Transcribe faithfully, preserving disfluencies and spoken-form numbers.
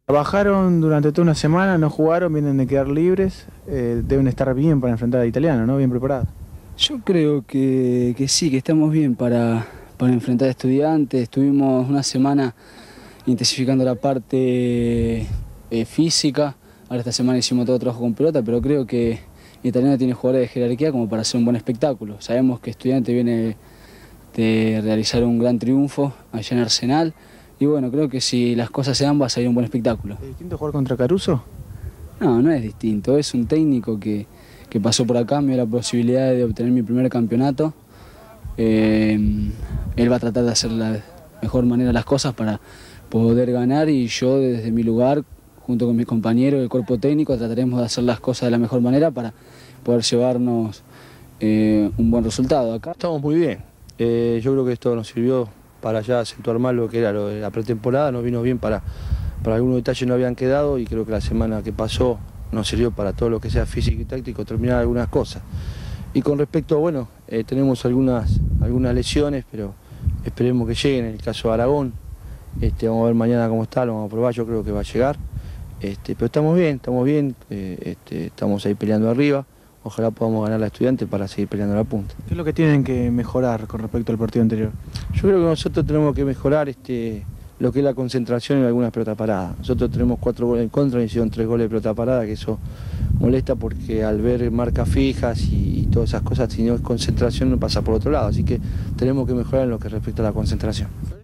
Trabajaron durante toda una semana, no jugaron, vienen de quedar libres, eh, deben estar bien para enfrentar a Italiano, ¿no? Bien preparados. Yo creo que, que sí, que estamos bien para, para enfrentar a Estudiantes. Estuvimos una semana intensificando la parte eh, física. Ahora esta semana hicimos todo trabajo con pelota, pero creo que Italiano tiene jugadores de jerarquía como para hacer un buen espectáculo. Sabemos que Estudiantes viene de realizar un gran triunfo allá en Arsenal. Y bueno, creo que si las cosas se dan va a salir un buen espectáculo. ¿Es distinto jugar contra Caruso? No, no es distinto. Es un técnico que, que pasó por acá, me dio la posibilidad de obtener mi primer campeonato. Eh, él va a tratar de hacer de la mejor manera las cosas para poder ganar y yo desde mi lugar, junto con mis compañeros del cuerpo técnico, trataremos de hacer las cosas de la mejor manera para poder llevarnos eh, un buen resultado acá. Estamos muy bien. Eh, yo creo que esto nos sirvió para ya acentuar más lo que era lo de la pretemporada, nos vino bien para, para algunos detalles no habían quedado y creo que la semana que pasó nos sirvió para todo lo que sea físico y táctico, terminar algunas cosas. Y con respecto, bueno, eh, tenemos algunas, algunas lesiones, pero esperemos que lleguen. En el caso de Aragón, este, vamos a ver mañana cómo está, lo vamos a probar, yo creo que va a llegar. Este, pero estamos bien, estamos bien, eh, este, estamos ahí peleando arriba. Ojalá podamos ganar a Estudiantes para seguir peleando la punta. ¿Qué es lo que tienen que mejorar con respecto al partido anterior? Yo creo que nosotros tenemos que mejorar este, lo que es la concentración en algunas pelotas paradas. Nosotros tenemos cuatro goles en contra y hicieron tres goles de pelota parada, que eso molesta porque al ver marcas fijas y, y todas esas cosas, si no es concentración no pasa por otro lado. Así que tenemos que mejorar en lo que respecta a la concentración.